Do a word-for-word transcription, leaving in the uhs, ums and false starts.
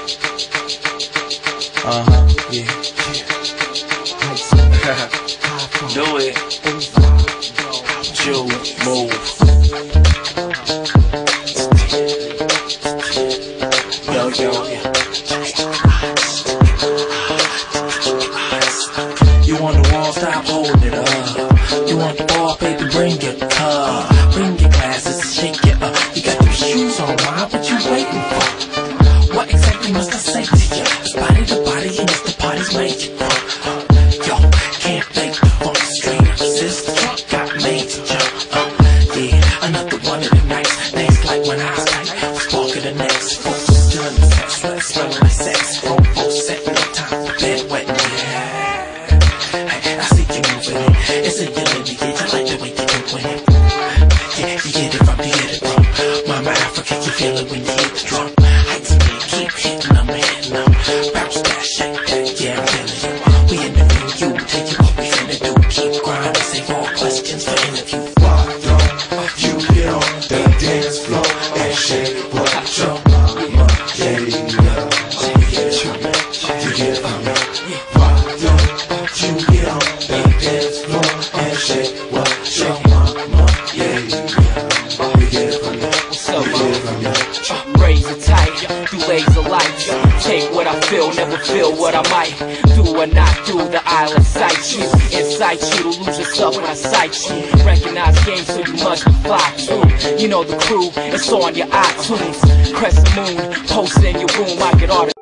Uh-huh, yeah, yeah. Do it. Jew, move. Yo, yo, yeah. You want the wall, stop holding it up. You want the ball, baby, bring your cup. Bring your glasses, shake it up. You got your shoes on, why? What you waiting for? What exactly must I say to you? It's body to body, and it's the party's made you pump. Yo, can't fake the funk straight up. Sis, the trunk got made to jump up. Yeah, another one of the nights. Things like when I was like, spark of the next. Folks doing the sex, sweat, smelling like sex. Phone, folks setting up time for bed wet. Yeah, hey, I see you moving it. It's a yellow, you get, I like the way you doing it. Yeah, you get it from, you get it from. Mama Africa, you feel it when you hit the drum. Heights of me, keep hitting them, hitting them. Bounce that, shake that, yeah, I'm feeling you. We interview you, tell you what we finna do. Keep grinding, save all questions for interview. Why don't you get on the dance floor and shake what your mama gave you? You get it from me, you get it from me. Why don't you get on the dance floor and shake what your mama gave you? You get it from me, you get it from me. Razor tight, do laser lights. Take what I feel, never feel what I might. Do or not do, the island sight you. Incite you to lose yourself when I sight you. Recognize game, so you must fly too. You know the crew, it's on your iTunes. Crescent moon, posted in your room, I get all the